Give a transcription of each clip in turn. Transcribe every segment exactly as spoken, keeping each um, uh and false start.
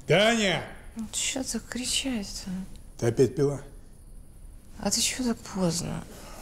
Таня! Ну, что так кричать-то? Ты опять пила? А ты чего так поздно?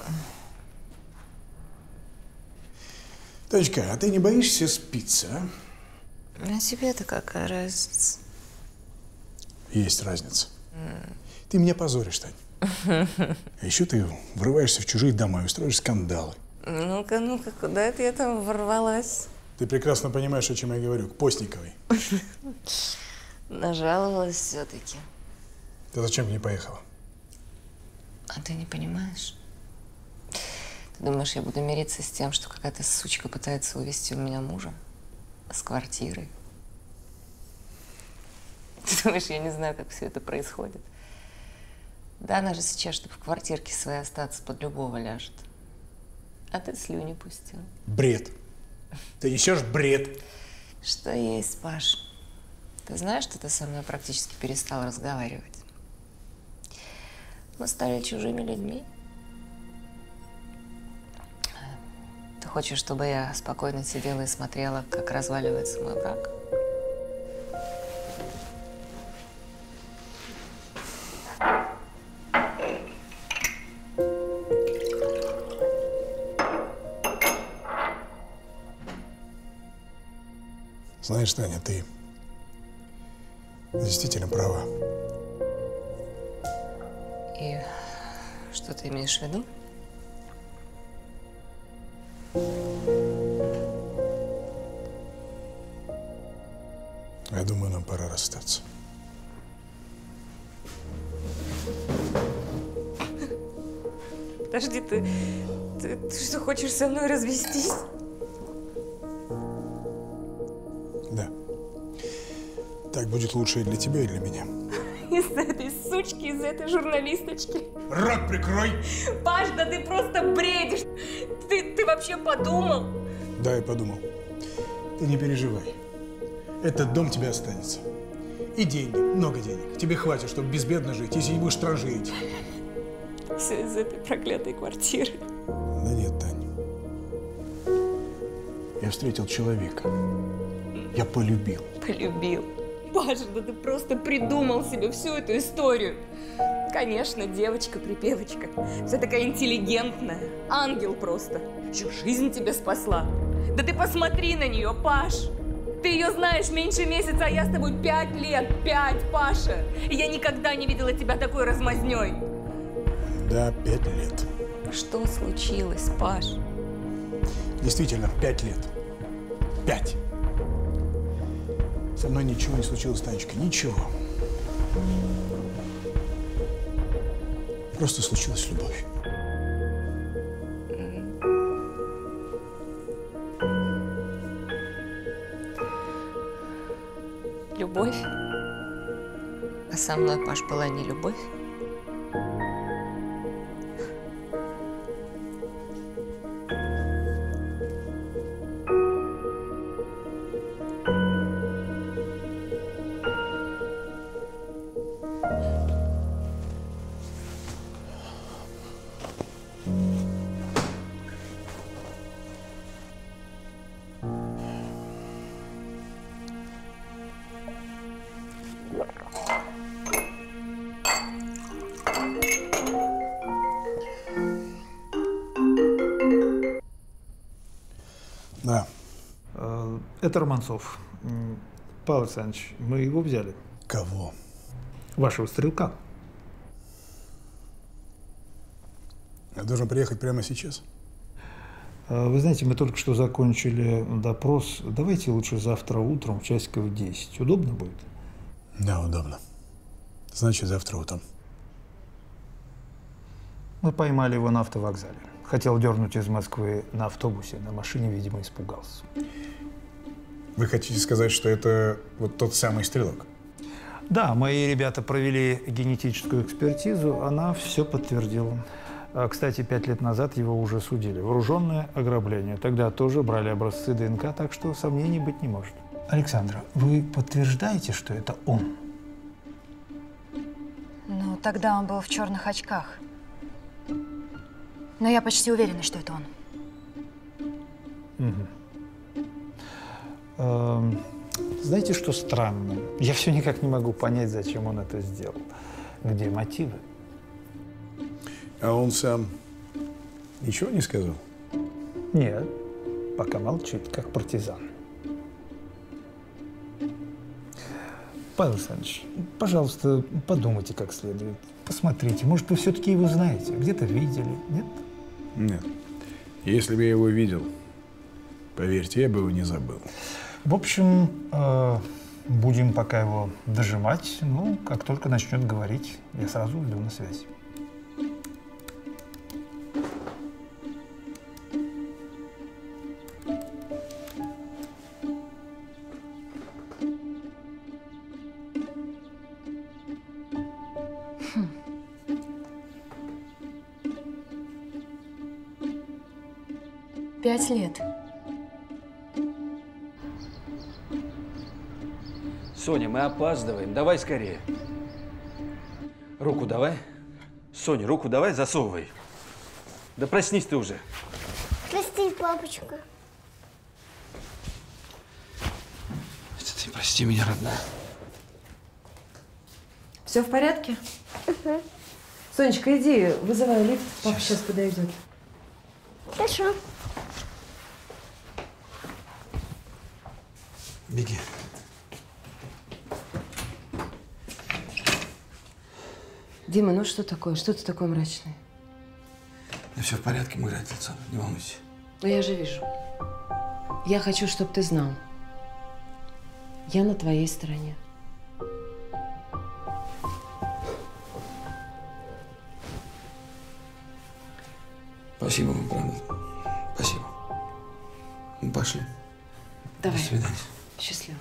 Танечка, а ты не боишься спиться, а? А тебе-то какая разница? Есть разница. Mm. Ты меня позоришь, Тань. А еще ты врываешься в чужие дома и устроишь скандалы. Ну-ка, ну-ка, куда это я там ворвалась? Ты прекрасно понимаешь, о чем я говорю. К Постниковой. Нажаловалась все-таки. Ты зачем к ней поехала? А ты не понимаешь? Ты думаешь, я буду мириться с тем, что какая-то сучка пытается увести у меня мужа? С квартирой? Ты думаешь, я не знаю, как все это происходит? Да, она же сейчас, чтобы в квартирке своей остаться, под любого ляжет. А ты слюни пустил. Бред. Ты несешь бред. Что есть, Паш? Ты знаешь, что ты со мной практически перестал разговаривать? Мы стали чужими людьми. Ты хочешь, чтобы я спокойно сидела и смотрела, как разваливается мой брак? Знаешь, Таня, ты действительно права. И что ты имеешь в виду? Я думаю, нам пора расстаться. Подожди, ты, ты, ты что, хочешь со мной развестись? Да. Так будет лучше и для тебя, и для меня. Из-за этой сучки, из-за этой журналисточки. Рот прикрой! Паш, да ты просто бредишь! Ты, ты вообще подумал? Да, я подумал. Ты не переживай. Этот дом тебе останется. И деньги, много денег. Тебе хватит, чтобы безбедно жить, если не будешь транжирить. Все из этой проклятой квартиры. Да нет, Тань. Я встретил человека. Я полюбил. Полюбил. Паша, да ты просто придумал себе всю эту историю. Конечно, девочка-припевочка. Вся такая интеллигентная. Ангел просто. Еще жизнь тебе спасла. Да ты посмотри на нее, Паш. Ты ее знаешь меньше месяца, а я с тобой пять лет. Пять, Паша. И я никогда не видела тебя такой размазней. Да, пять лет. Что случилось, Паш? Действительно, пять лет. Пять. Со мной ничего не случилось, Танечка, ничего. Просто случилась любовь. Любовь? А со мной, Паш, была не любовь? Да. Это Романцов. Павел Александрович, мы его взяли. Кого? Вашего стрелка. Я должен приехать прямо сейчас? Вы знаете, мы только что закончили допрос. Давайте лучше завтра утром в часиков десять. Удобно будет? Да, удобно. Значит, завтра утром. Мы поймали его на автовокзале. Хотел дернуть из Москвы на автобусе. На машине, видимо, испугался. Вы хотите сказать, что это вот тот самый стрелок? Да, мои ребята провели генетическую экспертизу. Она все подтвердила. Кстати, пять лет назад его уже судили. Вооруженное ограбление. Тогда тоже брали образцы ДНК, так что сомнений быть не может. Александра, вы подтверждаете, что это он? Ну, тогда он был в черных очках. Но я почти уверена, что это он. Угу. Эм, знаете, что странно? Я все никак не могу понять, зачем он это сделал. Где мотивы? А он сам ничего не сказал? Нет, пока молчит, как партизан. Павел Александрович, пожалуйста, подумайте как следует. Посмотрите, может, вы все-таки его знаете, где-то видели, нет? Нет. Если бы я его видел, поверьте, я бы его не забыл. В общем, э, будем пока его дожимать. Ну, как только начнет говорить, я сразу иду на связь. Пять лет. Соня, мы опаздываем. Давай скорее. Руку давай. Соня, руку давай, засовывай. Да проснись ты уже. Прости, папочка. Это ты прости меня, родная. Все в порядке? Угу. Сонечка, иди, вызывай лифт. Папа сейчас подойдет. Хорошо. Беги. Дима, ну что такое? Что ты такой мрачный? Да все в порядке, мой родился. Не волнуйся. Ну я же вижу. Я хочу, чтобы ты знал. Я на твоей стороне. Спасибо вам, правда. Спасибо. Ну, пошли. Давай. До свидания. Счастливо.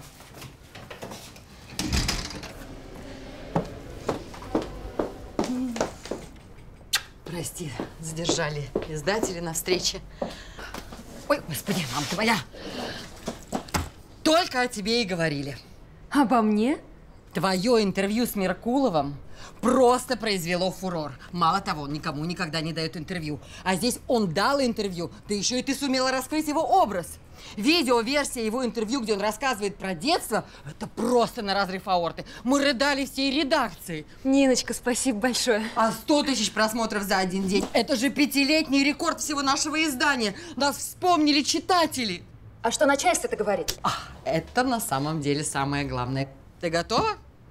Прости, задержали издатели на встрече. Ой, господи, мам ты моя! Только о тебе и говорили. Обо мне? Твое интервью с Меркуловым просто произвело фурор. Мало того, он никому никогда не дает интервью. А здесь он дал интервью, да еще и ты сумела раскрыть его образ. Видеоверсия его интервью, где он рассказывает про детство, это просто на разрыв аорты. Мы рыдали всей редакцией. Ниночка, спасибо большое. А сто тысяч просмотров за один день – это же пятилетний рекорд всего нашего издания. Нас вспомнили читатели. А что начальство-то говорит? А, это на самом деле самое главное. Ты готова?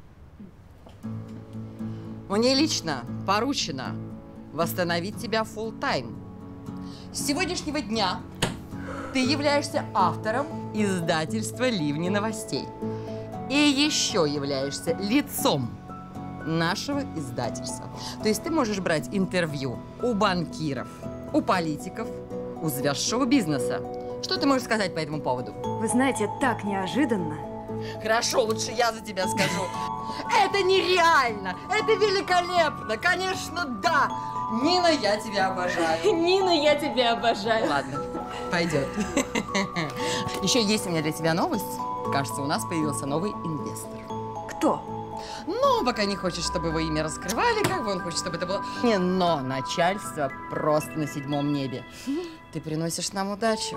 Мне лично поручено восстановить тебя фулл-тайм. С сегодняшнего дня ты являешься автором издательства «Ливни новостей». И еще являешься лицом нашего издательства. То есть ты можешь брать интервью у банкиров, у политиков, у звезд шоу-бизнеса. Что ты можешь сказать по этому поводу? Вы знаете, так неожиданно. Хорошо, лучше я за тебя скажу. Это нереально! Это великолепно! Конечно, да! Нина, я тебя обожаю. Нина, я тебя обожаю. Ладно, пойдет. Еще есть у меня для тебя новость. Кажется, у нас появился новый инвестор. Кто? Ну, пока не хочет, чтобы его имя раскрывали, как бы он хочет, чтобы это было... Не, но начальство просто на седьмом небе. Ты приносишь нам удачу.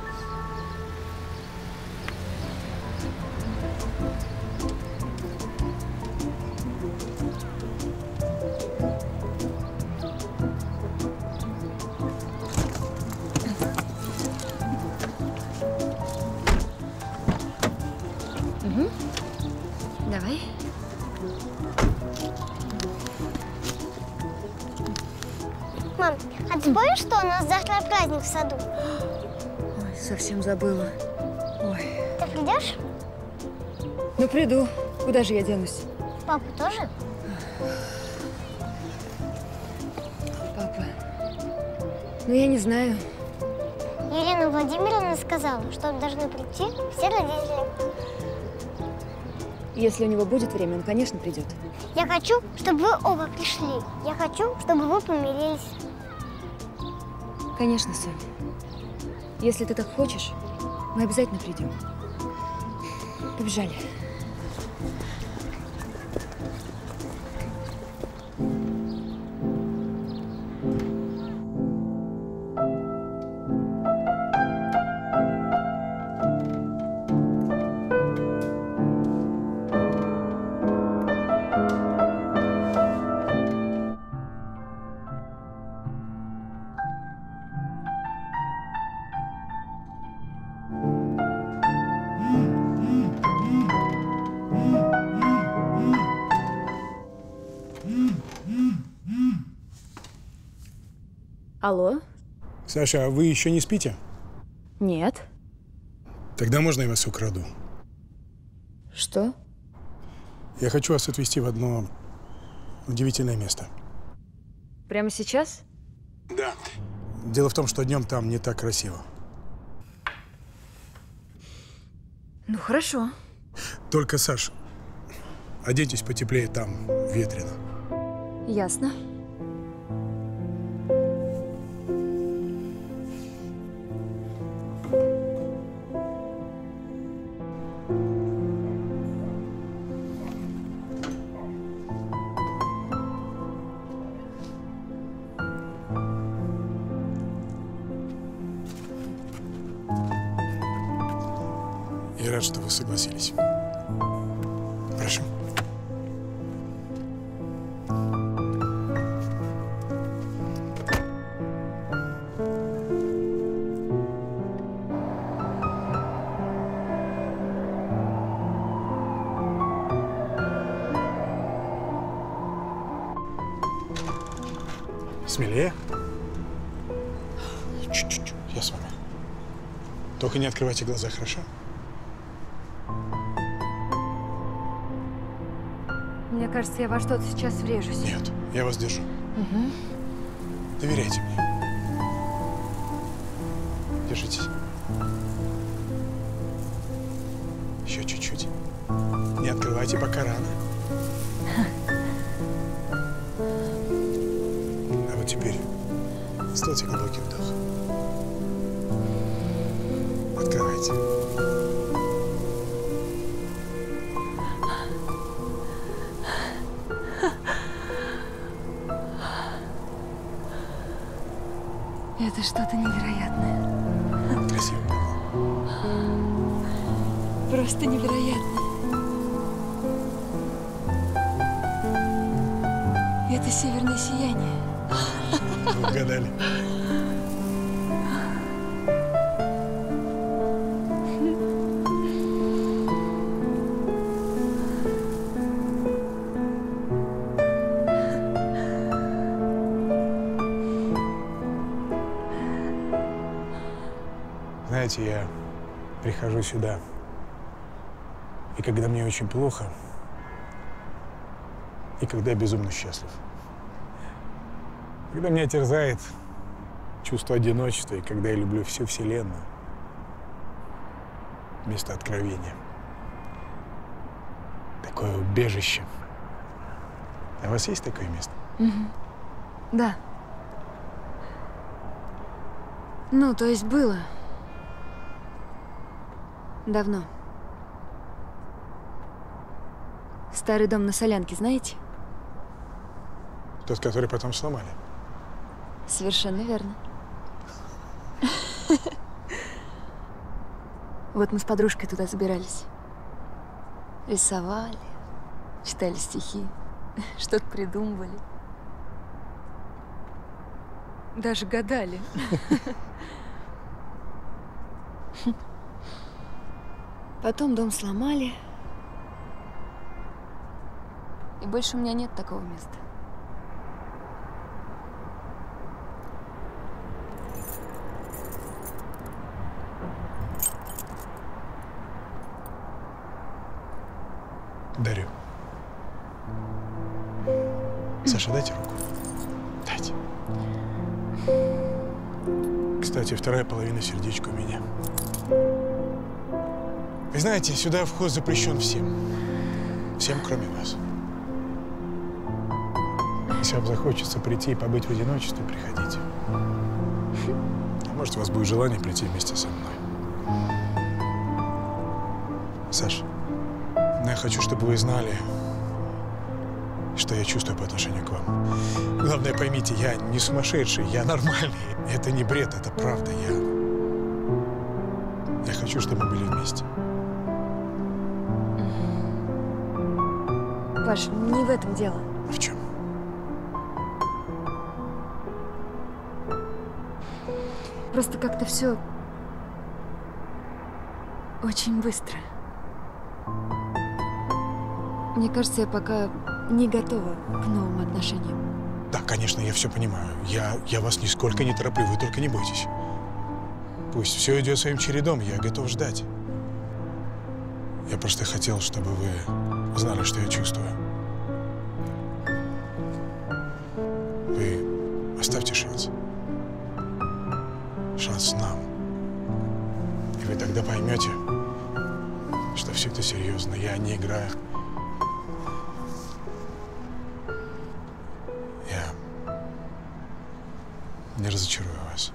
Давай. Мам, а ты помнишь, что у нас завтра праздник в саду? Ой, совсем забыла. Ой. Ты придешь? Ну, приду. Куда же я денусь? Папа тоже? Папа. Ну, я не знаю. Елена Владимировна сказала, что должны прийти все родители. Если у него будет время, он, конечно, придет. Я хочу, чтобы вы оба пришли. Я хочу, чтобы вы помирились. Конечно, Соня. Если ты так хочешь, мы обязательно придем. Побежали. Алло? Саша, а вы еще не спите? Нет. Тогда можно я вас украду? Что? Я хочу вас отвезти в одно удивительное место. Прямо сейчас? Да. Дело в том, что днем там не так красиво. Ну, хорошо. Только, Саш, оденьтесь потеплее, там ветрено. Ясно. Я рад, что вы согласились. Прошу. Смелее. Чуть-чуть. Я с вами. Только не открывайте глаза, хорошо? Мне кажется, я во что-то сейчас врежусь. Нет, я вас держу. Угу. Доверяйте мне. Держитесь. Еще чуть-чуть. Не открывайте, пока рано. А вот теперь сделайте глубокий вдох. Открывайте. Это что-то невероятное. Красиво было. Просто невероятно. Это северное сияние. Вы угадали. Знаете, я прихожу сюда, и когда мне очень плохо, и когда я безумно счастлив. Когда меня терзает чувство одиночества, и когда я люблю всю Вселенную, место откровения. Такое убежище. А у вас есть такое место? Угу. Да. Ну, то есть было. Давно. Старый дом на Солянке, знаете? Тот, который потом сломали. Совершенно верно. Вот мы с подружкой туда забирались. Рисовали, читали стихи, что-то придумывали. Даже гадали. Потом дом сломали. И больше у меня нет такого места. Дарю. Саша, дайте руку. Дайте. Кстати, вторая половина сердечка у меня. Вы знаете, сюда вход запрещен всем. Всем, кроме вас. Если вам захочется прийти и побыть в одиночестве, приходите. А может, у вас будет желание прийти вместе со мной. Саша, я хочу, чтобы вы знали, что я чувствую по отношению к вам. Главное, поймите, я не сумасшедший, я нормальный. Это не бред, это правда. Я, я хочу, чтобы мы были вместе. Паш, не в этом дело. В чем? Просто как-то все очень быстро. Мне кажется, я пока не готова к новым отношениям. Да, конечно, я все понимаю. Я, я вас нисколько не тороплю, вы только не бойтесь. Пусть все идет своим чередом, я готов ждать. Я просто хотел, чтобы вы знали, что я чувствую. Вы оставьте шанс. Шанс нам. И вы тогда поймете, что все это серьезно. Я не играю. Я не разочарую вас.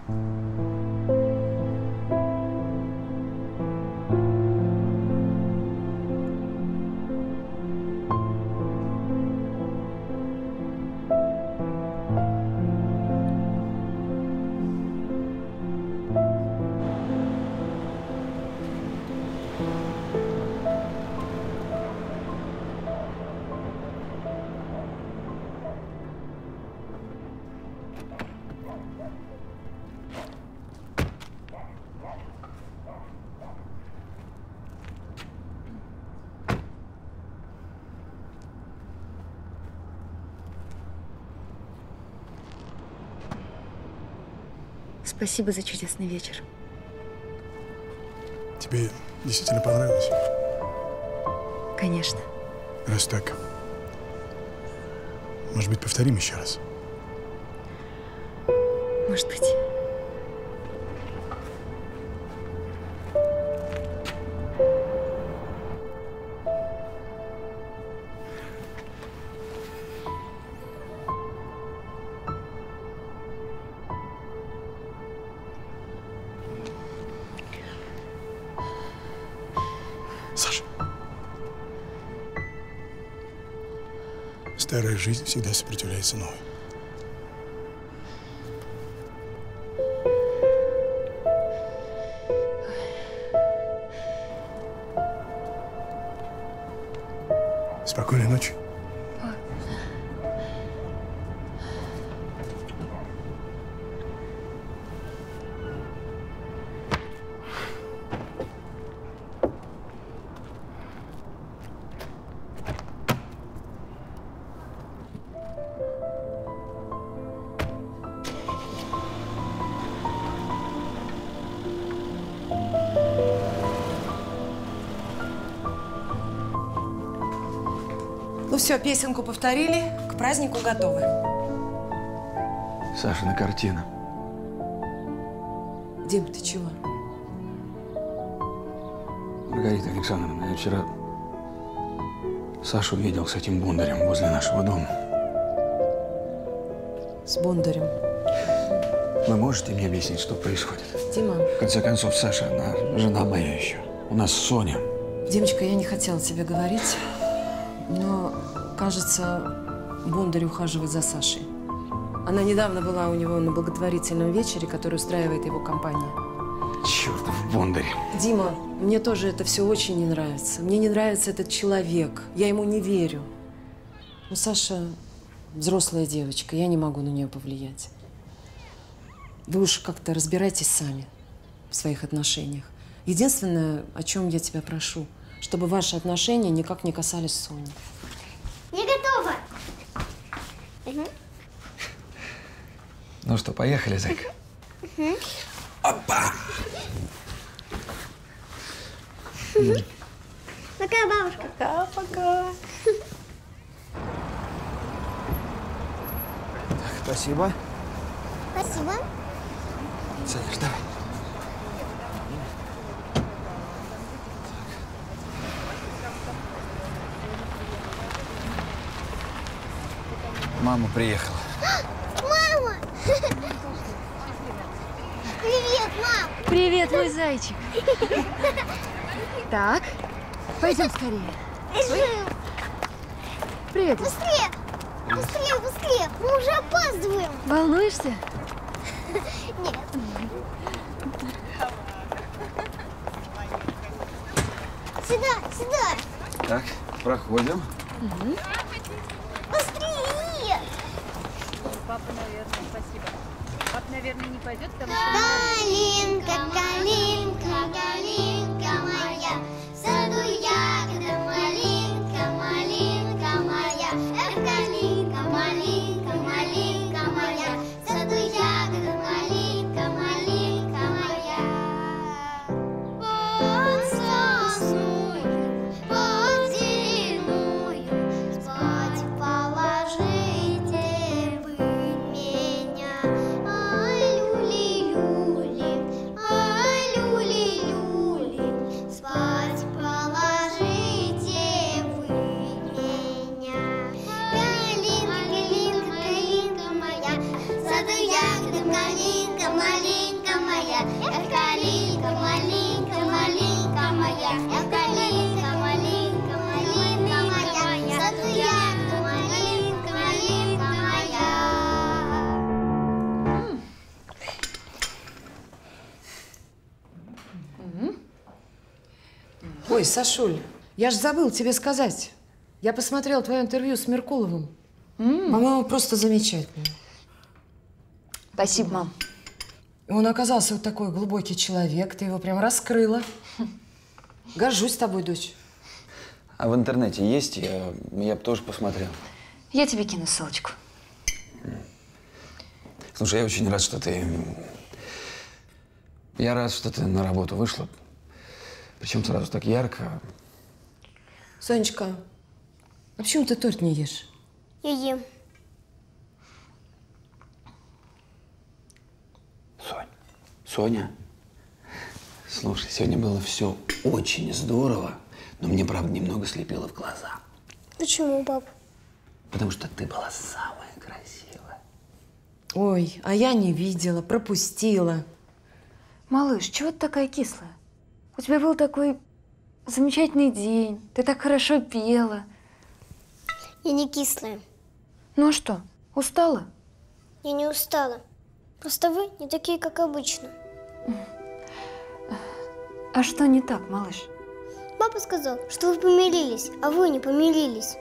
Спасибо за чудесный вечер. Тебе действительно понравилось? Конечно. Раз так, может быть, повторим еще раз? Может быть. Саша. Старая жизнь всегда сопротивляется новой. Спокойной ночи. Ну все, песенку повторили, к празднику готовы. Сашина картина. Дим, ты чего? Маргарита Александровна, я вчера Сашу видел с этим бондарем возле нашего дома. С Бондарем. Вы можете мне объяснить, что происходит? Дима. В конце концов, Саша, она жена моя еще. У нас Соня. Димочка, я не хотела тебе говорить, но, кажется, Бондарь ухаживает за Сашей. Она недавно была у него на благотворительном вечере, который устраивает его компания. Чертов Бондарь. Дима, мне тоже это все очень не нравится. Мне не нравится этот человек. Я ему не верю. Но Саша взрослая девочка, я не могу на нее повлиять. Вы уж как-то разбирайтесь сами в своих отношениях. Единственное, о чем я тебя прошу, чтобы ваши отношения никак не касались Сони. Я готова. Угу. Ну что, поехали, зайка? Угу. Опа! Пока, бабушка. Пока-пока. Спасибо. Спасибо. Садишь, давай. Мама приехала. Мама! Привет, мам! Привет, мой зайчик. Так, пойдем скорее. Бежим! Привет. Быстрее! Быстрее, быстрее! Мы уже опаздываем! Волнуешься? Нет. Сюда, сюда! Так, проходим. Угу. Быстрее! Папа, наверное, спасибо. Папа, наверное, не пойдет, потому что... Калинка, калинка, калинка моя, в саду ягода малинка, малинка моя. Эх, калинка, малинка моя. Калинка, малинка, малинка моя. Эх, калинка, малинка, малинка моя. Эх, калинка, малинка, малинка моя. Саду ярко, малинка, малинка моя. Ой, Сашуль, я ж забыл тебе сказать. Я посмотрела твое интервью с Меркуловым. Mm. По-моему, просто замечательно. Спасибо, мам. Он оказался вот такой глубокий человек. Ты его прям раскрыла. Горжусь тобой, дочь. А в интернете есть? Я, я бы тоже посмотрел. Я тебе кину ссылочку. Слушай, я очень рад, что ты… Я рад, что ты на работу вышла. Причем сразу так ярко. Сонечка, а почему ты торт не ешь? Я ем. Сонь, Соня, слушай, сегодня было все очень здорово, но мне, правда, немного слепило в глаза. Почему, пап? Потому что ты была самая красивая. Ой, а я не видела, пропустила. Малыш, чего ты такая кислая? У тебя был такой замечательный день, ты так хорошо пела. Я не кислая. Ну а что, устала? Я не устала. Просто вы не такие, как обычно. А что не так, малыш? Папа сказал, что вы помирились, а вы не помирились.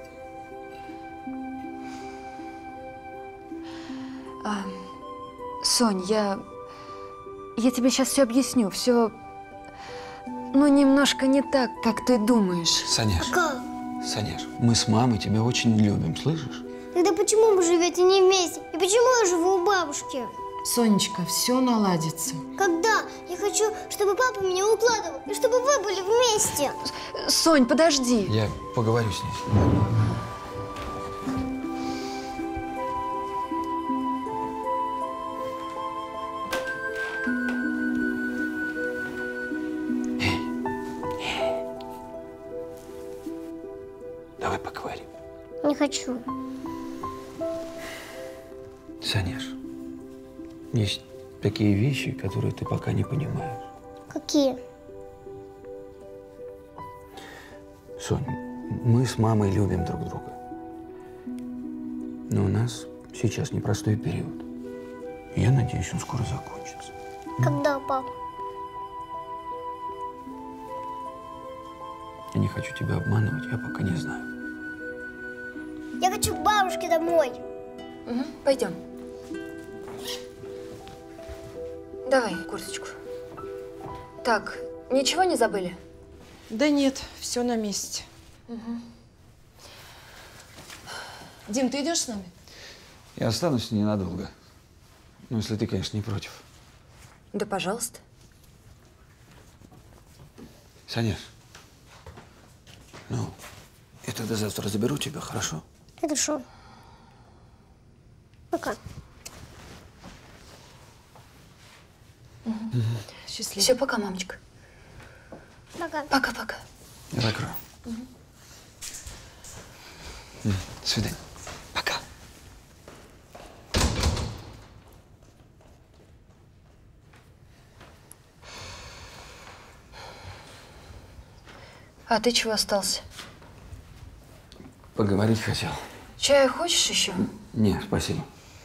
А, Сонь, я… Я тебе сейчас все объясню. Все… Ну, немножко не так, как ты думаешь. Саняш, Как? Саняш, мы с мамой тебя очень любим, слышишь? Тогда почему вы живете не вместе? И почему я живу у бабушки? Сонечка, все наладится. Когда? Я хочу, чтобы папа меня укладывал, и чтобы вы были вместе. Сонь, подожди. Я поговорю с ней. Давай поговорим. Не хочу. Саняш, есть такие вещи, которые ты пока не понимаешь. Какие? Сонь, мы с мамой любим друг друга. Но у нас сейчас непростой период. И я надеюсь, он скоро закончится. Когда, пап? Я не хочу тебя обманывать, я пока не знаю. Я хочу к бабушке домой. Угу, пойдем. Давай курточку. Так, ничего не забыли? Да нет, все на месте. Угу. Дим, ты идешь с нами? Я останусь ненадолго. Ну, если ты, конечно, не против. Да, пожалуйста. Саняш, ну, я тогда завтра заберу тебя, хорошо? Хорошо. Пока. Угу. Счастливо. Все, пока, мамочка. Пока. Пока-пока. Я закрою. Угу. До свидания. Пока. А ты чего остался? Поговорить хотел. Чая хочешь еще? Не, спасибо.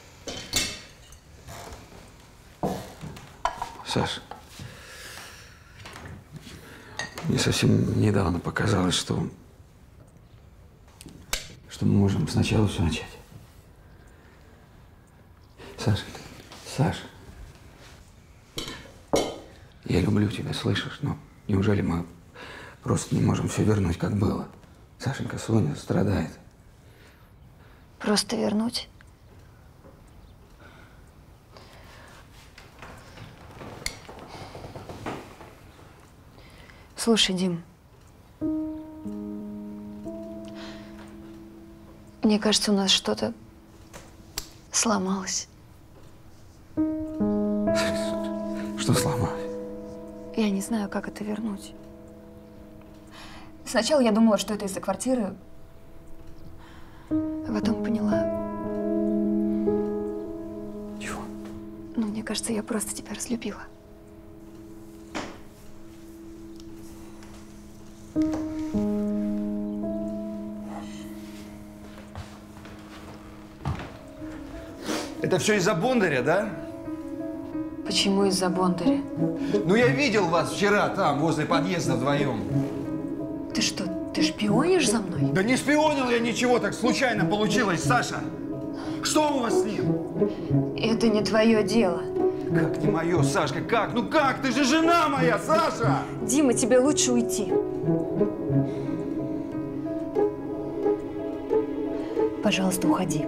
Саш, мне совсем недавно показалось, что, что мы можем сначала все начать. Сашенька, Саш, я люблю тебя, слышишь? Но неужели мы просто не можем все вернуть, как было? Сашенька, Соня страдает. Просто вернуть? Слушай, Дим, мне кажется, у нас что-то сломалось. Что сломалось? Я не знаю, как это вернуть. Сначала я думала, что это из-за квартиры, а потом поняла. Чего? Ну, Мне кажется, я просто тебя разлюбила. Это все из-за Бондаря, да? Почему из-за Бондаря? Ну, я видел вас вчера там, возле подъезда вдвоем. Ты что, ты шпионишь за мной? Да не шпионил я ничего, так случайно получилось, Саша. Что у вас с ним? Это не твое дело. Как не мое, Сашка, как? Ну как? Ты же жена моя, Саша! Дима, тебе лучше уйти. Пожалуйста, уходи.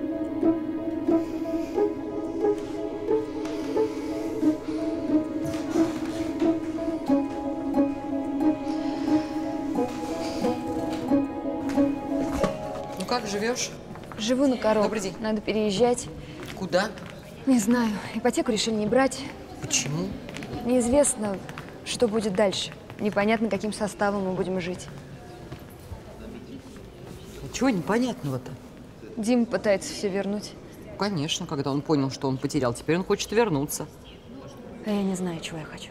Ну как живешь? Живу на корову. Добрый день. Надо переезжать. Куда? Не знаю. Ипотеку решили не брать. Почему? Неизвестно, что будет дальше. Непонятно, каким составом мы будем жить. Чего непонятного-то? Дима пытается все вернуть. Конечно, когда он понял, что он потерял, теперь он хочет вернуться. А я не знаю, чего я хочу.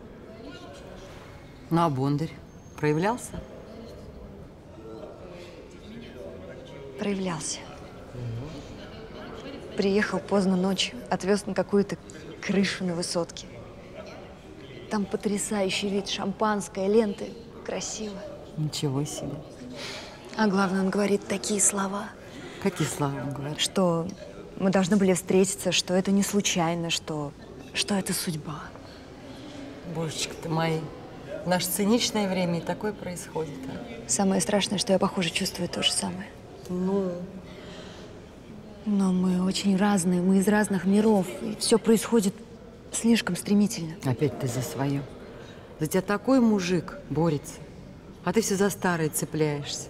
Ну, а Бондарь проявлялся? Проявлялся. Приехал поздно ночью, отвез на какую-то крышу на высотке. Там потрясающий вид, шампанское, ленты. Красиво. Ничего себе. А главное, он говорит такие слова. Какие слова он говорит? Что мы должны были встретиться, что это не случайно, что, что это судьба. Божечка-то мои. В наше циничное время и такое происходит. А? Самое страшное, что я, похоже, чувствую то же самое. Ну? Но мы очень разные, мы из разных миров, и все происходит слишком стремительно. Опять ты за свое. За тебя такой мужик борется, а ты все за старое цепляешься.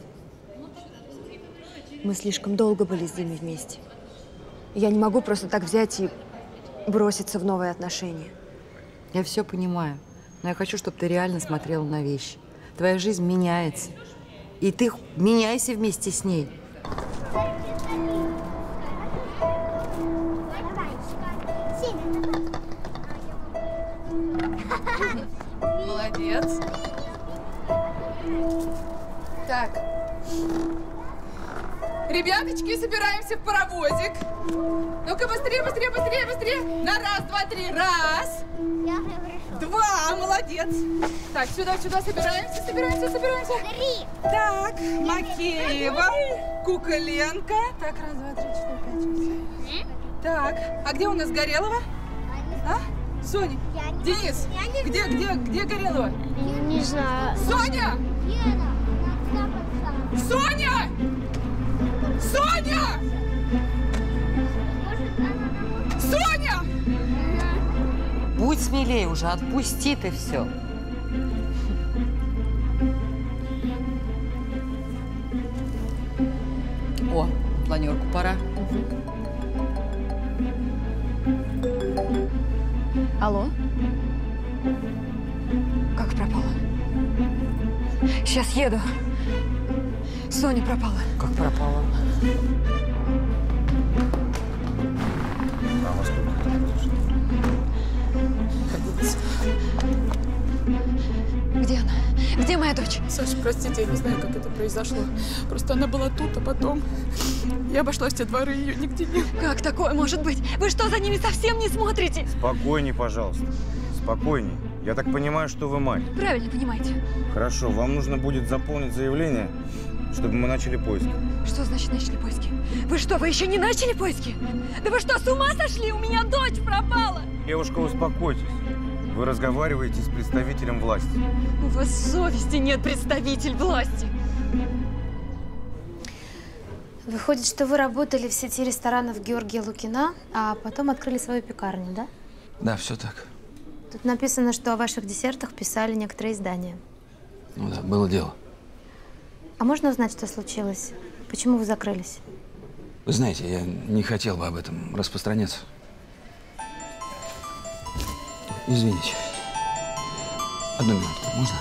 Мы слишком долго были с Димой вместе. Я не могу просто так взять и броситься в новые отношения. Я все понимаю, но я хочу, чтобы ты реально смотрела на вещи. Твоя жизнь меняется, и ты меняйся вместе с ней. Молодец. Так. Ребяточки, собираемся в паровозик. Ну-ка, быстрее, быстрее, быстрее, быстрее. На раз, два, три. Раз. Два. Молодец. Так, сюда, сюда собираемся, собираемся, собираемся. Три. Так, Макеева, Куколенко. Так, раз, два, три, четыре, пять, шесть, семь. Так, а где у нас Горелова? А? Соня, Денис, где, где, где Горелова? Я не знаю. Соня! Соня! Соня! Соня! Будь смелее уже, отпусти ты все. О, планерку пора. Алло? Как пропала? Сейчас еду. Соня пропала. Как пропала? Где она? Где моя дочь? Саша, простите, я не знаю, как это произошло. Просто она была тут, а потом я обошла все дворы, ее нигде нет. Как такое может быть? Вы что, за ними совсем не смотрите? Спокойней, пожалуйста. Спокойней. Я так понимаю, что вы мать. Правильно понимаете. Хорошо, вам нужно будет заполнить заявление, чтобы мы начали поиски. Что значит начали поиски? Вы что, вы еще не начали поиски? Да вы что, с ума сошли? У меня дочь пропала! Девушка, успокойтесь. Вы разговариваете с представителем власти. У вас совести нет, представитель власти. Выходит, что вы работали в сети ресторанов Георгия Лукина, а потом открыли свою пекарню, да? Да, все так. Тут написано, что о ваших десертах писали некоторые издания. Ну да, было дело. А можно узнать, что случилось? Почему вы закрылись? Вы знаете, я не хотел бы об этом распространяться. Извините. Одну минутку, можно?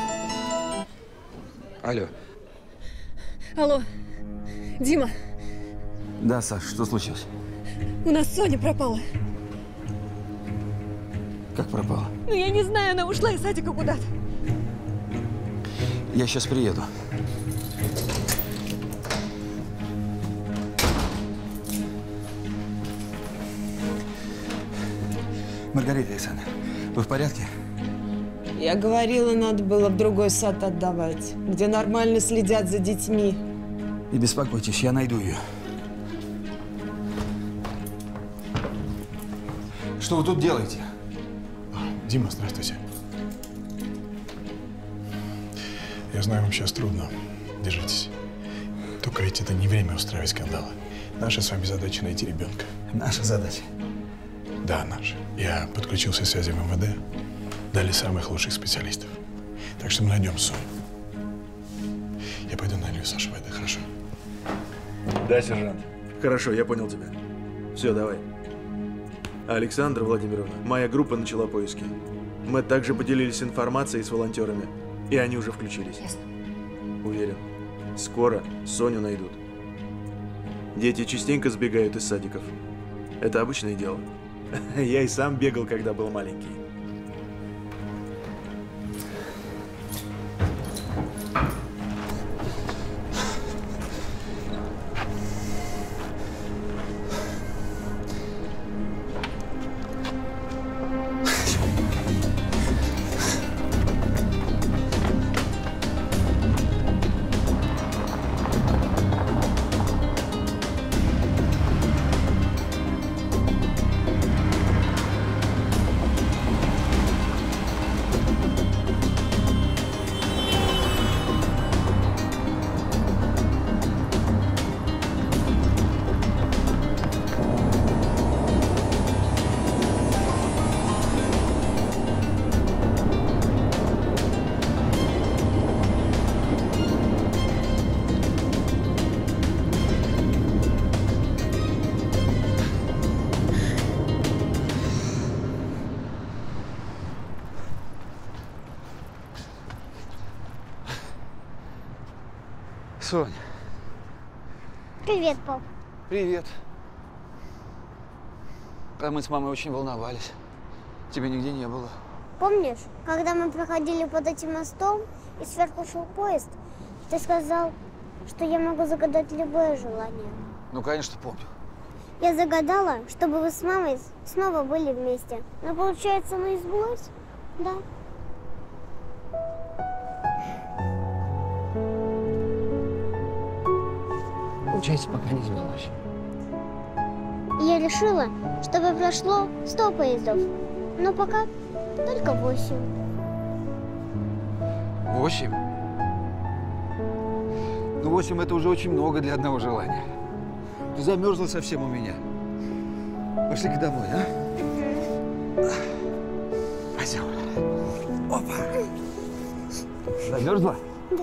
Алло. Алло, Дима, Да, Саш, что случилось? у нас Соня пропала. Как пропала? Ну, я не знаю, она ушла из садика куда-то. Я сейчас приеду. Маргарита Александровна, вы в порядке? Я говорила, надо было в другой сад отдавать, где нормально следят за детьми. Не беспокойтесь, я найду ее. Что вы тут делаете? Дима, здравствуйте. Я знаю, вам сейчас трудно. Держитесь. Только ведь это не время устраивать скандалы. Наша с вами задача найти ребенка. Наша задача? Да, наша. Я подключил все связи в эм вэ дэ. Дали самых лучших специалистов. Так что мы найдем Соню. Я пойду налью Саше воды, хорошо? Да, сержант. Хорошо, я понял тебя. Все, давай. Александра Владимировна, моя группа начала поиски. Мы также поделились информацией с волонтерами, и они уже включились. Ясно. Уверен, скоро Соню найдут. Дети частенько сбегают из садиков. Это обычное дело. Я и сам бегал, когда был маленький. Соня. Привет, пап. Привет. А мы с мамой очень волновались. Тебя нигде не было. Помнишь, когда мы проходили под этим мостом и сверху шел поезд, ты сказал, что я могу загадать любое желание? Ну, конечно, помню. Я загадала, чтобы вы с мамой снова были вместе. Но получается, оно и сбылось? Да. Получается, пока не сбылось. И я решила, чтобы прошло сто поездов. Но пока только восемь. Восемь? Ну, восемь – это уже очень много для одного желания. Ты замерзла совсем у меня. Пошли-ка домой, а? Пойдем. Опа! Замерзла? Да.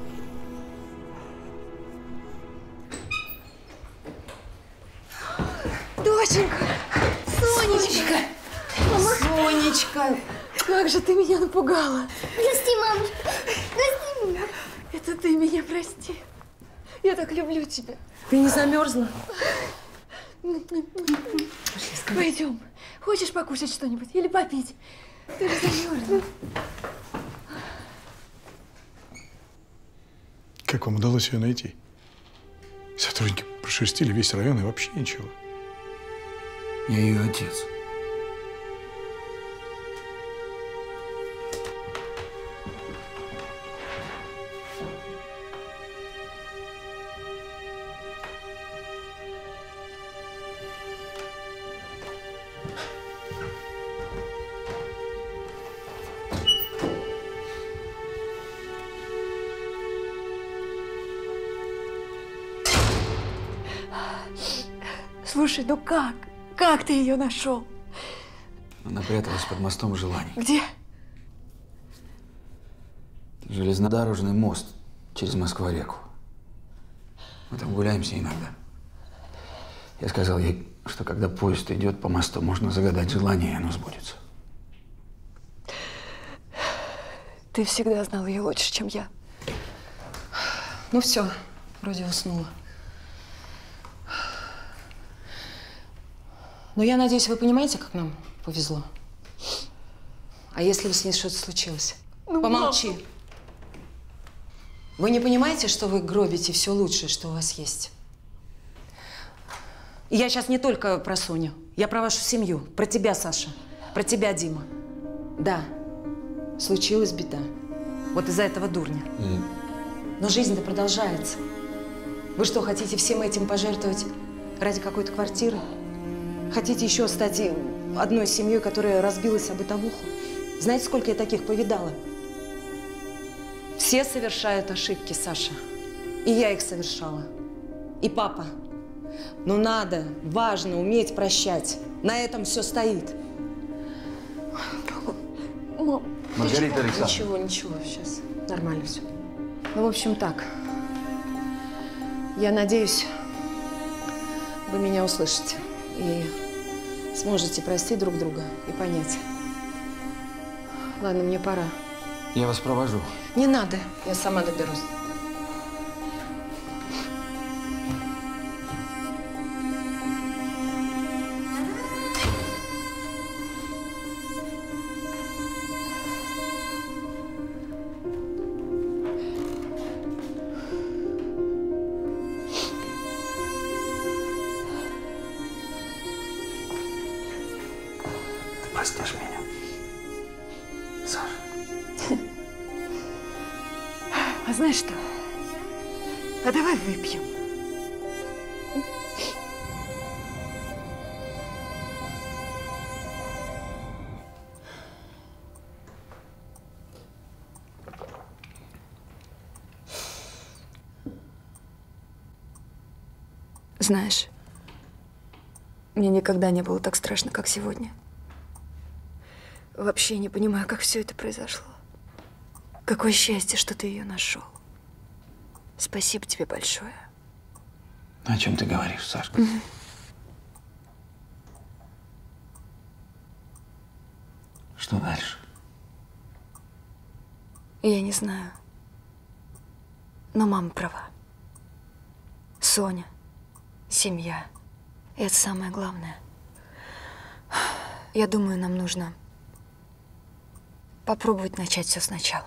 Доченька! Сонечка! Мама! Сонечка! Как же ты меня напугала! Прости, мамочка! Прости меня! Это ты меня прости. Я так люблю тебя. Ты не замерзла? Пойдем. Хочешь покушать что-нибудь или попить? Ты же замерзла. Как вам удалось ее найти? Сотрудники прошерстили весь район и вообще ничего. Я ее отец. Слушай, ну как? Как ты ее нашел? Она пряталась под мостом желаний. Где? Железнодорожный мост через Москва-реку. Мы там гуляемся иногда. Я сказал ей, что когда поезд идет по мосту, можно загадать желание, и оно сбудется. Ты всегда знал ее лучше, чем я. Ну все, вроде уснула. Но я надеюсь, вы понимаете, как нам повезло. А если бы с ней что-то случилось? Ну, Помолчи. мама. Вы не понимаете, что вы гробите все лучшее, что у вас есть? И я сейчас не только про Соню. Я про вашу семью. Про тебя, Саша. Про тебя, Дима. Да, случилась беда. Вот из-за этого дурня. Mm. Но жизнь-то продолжается. Вы что, хотите всем этим пожертвовать ради какой-то квартиры? Хотите еще стать одной семьей, которая разбилась об бытовуху? Знаете, сколько я таких повидала? Все совершают ошибки, Саша. И я их совершала. И папа. Но надо, важно уметь прощать. На этом все стоит. Мам, Маргарита Александровна. Ничего, ничего, сейчас нормально все. Ну, в общем, так. Я надеюсь, вы меня услышите и сможете простить друг друга и понять. Ладно, мне пора. Я вас провожу. Не надо, я сама доберусь. Простишь меня? Саша. А знаешь что? А давай выпьем. Знаешь, мне никогда не было так страшно, как сегодня. Вообще не понимаю, как все это произошло. Какое счастье, что ты ее нашел. Спасибо тебе большое. О чем ты говоришь, Сашка? Mm-hmm. Что дальше? Я не знаю. Но мама права. Соня, семья. И это самое главное. Я думаю, нам нужно попробовать начать все сначала.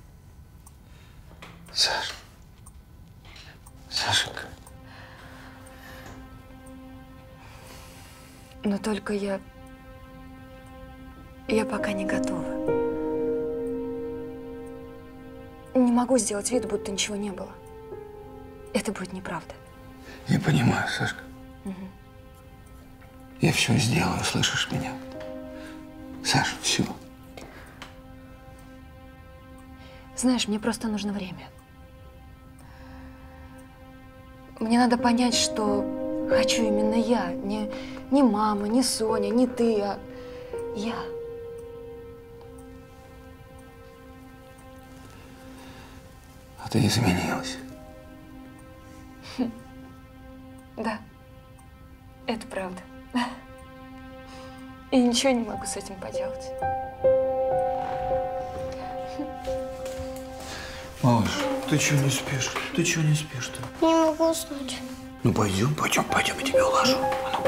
Саш. Сашенька. Но только я… Я пока не готова. Не могу сделать вид, будто ничего не было. Это будет неправда. Я понимаю, Сашка. Угу. Я все сделаю, слышишь меня? Саша, все. Знаешь, мне просто нужно время. Мне надо понять, что хочу именно я. Не, не мама, не Соня, не ты, а я. А ты изменилась. Да, это правда. И ничего не могу с этим поделать. Малыш, ты чего не спишь? Ты чего не спишь-то? Не могу уснуть. Ну пойдем, пойдем, пойдем, я тебя уложу. А ну-ка.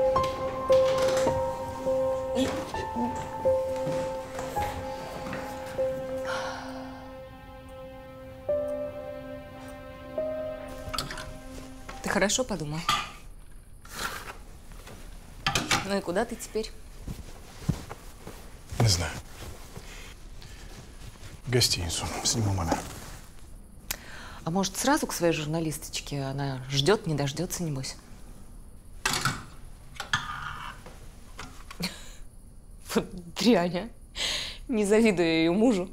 Ты хорошо подумал? Ну и куда ты теперь? Не знаю. В гостиницу сниму номер. А может, сразу к своей журналисточке? Она ждет, не дождется, небось. Вот дрянь, а. Не завидую я ее мужу.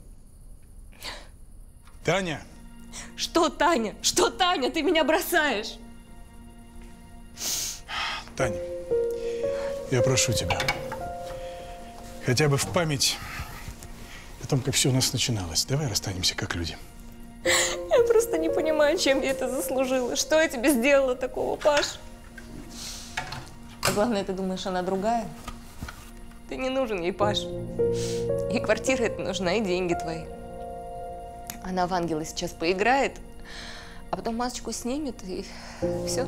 Таня! Что, Таня? Что, Таня? Ты меня бросаешь? Таня, я прошу тебя, хотя бы в память о том, как все у нас начиналось, давай расстанемся как люди. Я просто не понимаю, чем я это заслужила. Что я тебе сделала такого, Паш? А главное, ты думаешь, она другая? Ты не нужен ей, Паш. И квартира эта нужна, и деньги твои. Она в ангела сейчас поиграет, а потом масочку снимет, и все.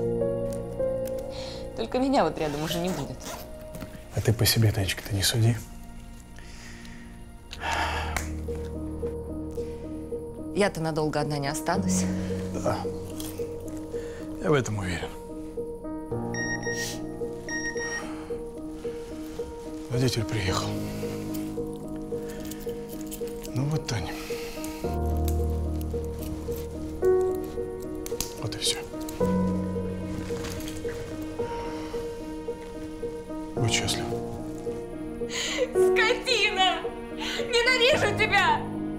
Только меня вот рядом уже не будет. А ты по себе, Танечка, ты не суди. Я-то надолго одна не останусь. Да. Я в этом уверен. Водитель приехал. Ну вот, Таня. Вот и все. Будь счастлив. Скотина! Ненавижу тебя!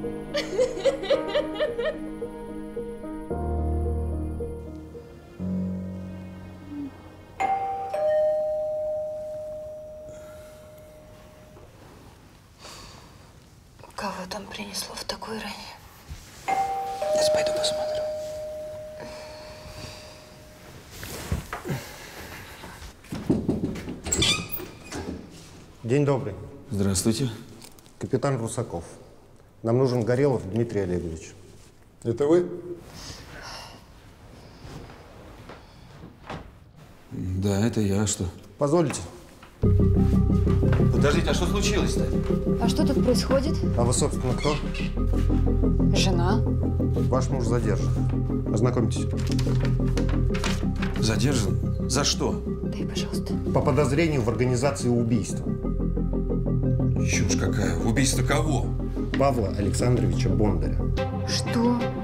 Кого там принесло в такой ране? Сейчас пойду посмотрю. День добрый. Здравствуйте. Капитан Русаков. Нам нужен Горелов Дмитрий Олегович. Это вы? Да, это я. Что? Позвольте. Подождите, а что случилось-то? А что тут происходит? А вы, собственно, кто? Жена. Ваш муж задержан. Ознакомьтесь. Задержан? За что? Дай, пожалуйста. По подозрению в организации убийства. Чушь какая. Убийство кого? Павла Александровича Бондаря. Что?